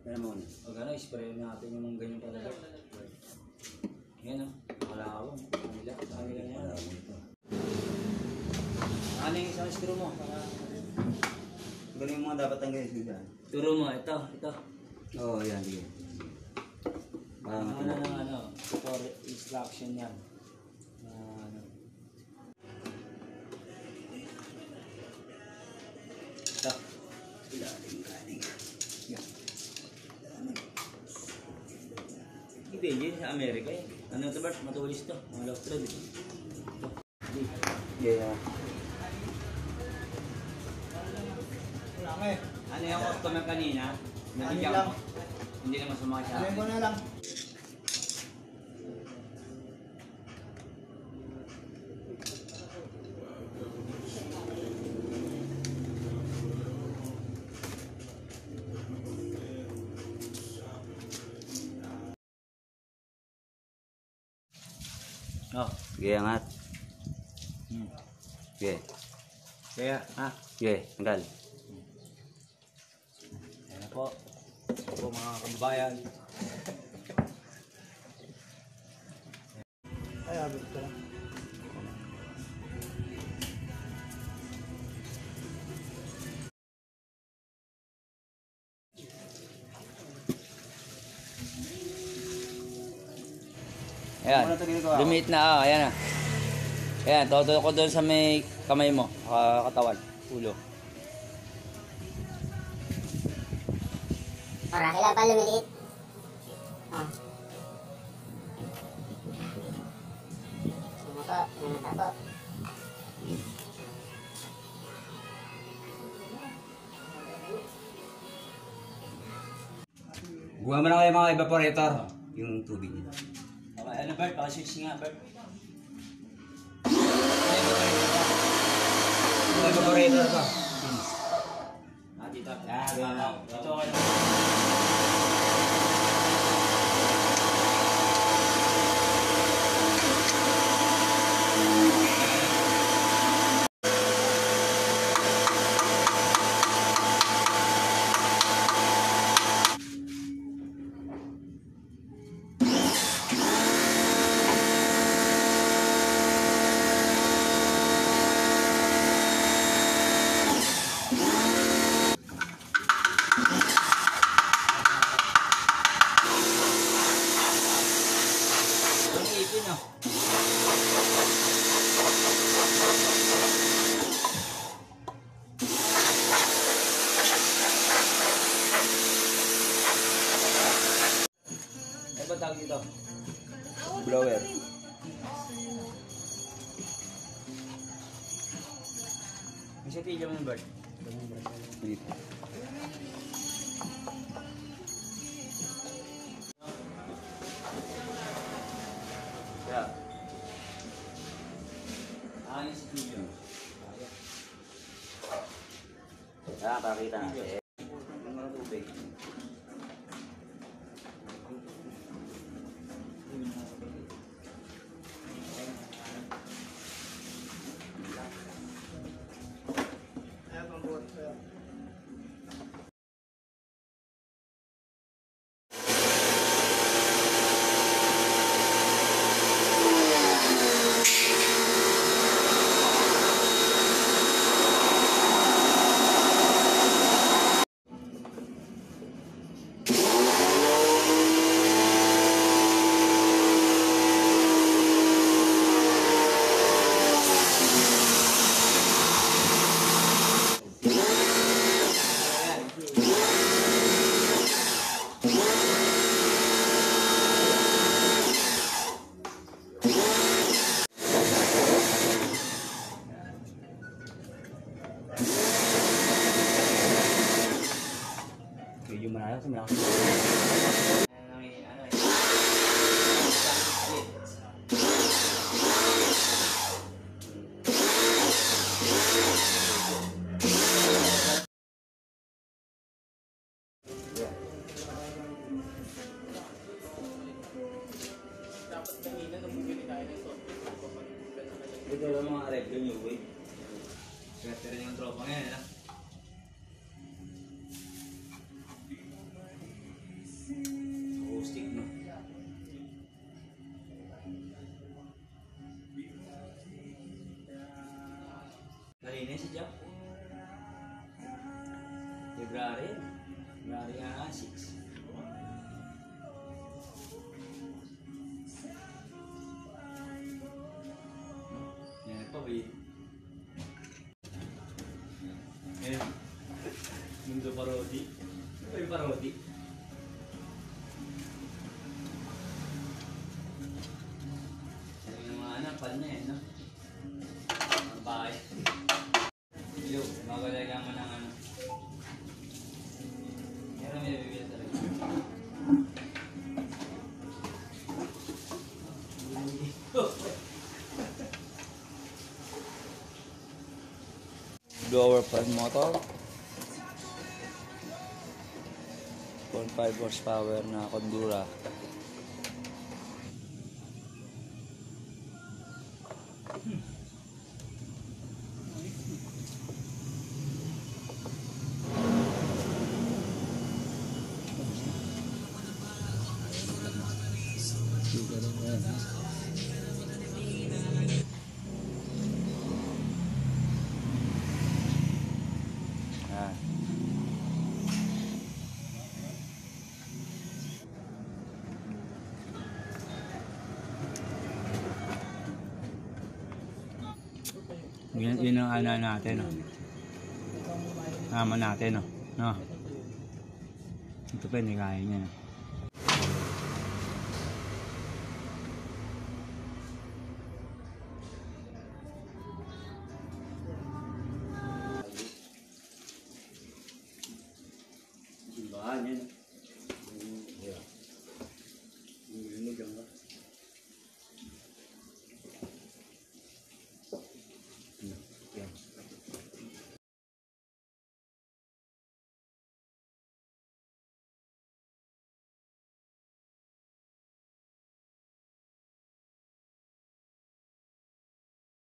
Kaya mo na. Pag ano, spray natin yung mga ganyan talaga. Yan o, malawang. Kanila na yan. Ano yung isang screw mo? Ganun yung mga dapat tanggalin dito. Turo mo, ito. Oo, yan. Sige. Ano, for instruction yan. Ito. Galing. Yan. Hindi, yun sa Amerika eh. Ano ito Bert? Matulis ito. Mga love thread eh. Ito. Yeah. Ano yung customer kanina? Nabigyan mo? Hindi naman sumakit sa akin. Alin ko na lang. Oh. Sige, angat. Sige. Kaya, ha? Sige, tanggal. Ayan po. Ayan po mga kababayan. Ay, abot ka lang. Ayan. Lumit na, ayan na. Ayan, toto ko doon sa may kamay mo, katawan, ulo. Para kailan pa lumiliit? Sumata po. Buha mo na kayo mga evaporator. Yung tubig nila. Okay, ano Bert? Pakaswitch nga Bert. Evaporator pa. Dito. Ito okay na. Ano ba tawag dito? Blower. May sitilyo mo ng Bert. Dito. Kaya. Yung sitilyo. Pakita natin. Yung mga tubig. Ayan, pambuhat sa'yo. Medyo malakas. Malakas. Dapat kanina nung bumili tayo nito. Ito lang mga areplo nyo, wait. Swerte rin yung tropa ngayon, ha? na si Jack. February 6. Yan pa, wait. Ayan. Mundo parodi. Ano yung parodi? Yung mga anak, pan niya eh, no? Ang bahay. Yo, magalaga mo ng ano. Pero may bibili talaga. Blower fan motor. 0.5 horsepower na Condura. Ah. Yun ang ano natin, no? Ama natin, no? No? Ito pa, hindi kaya niya, no? Simbahan yan.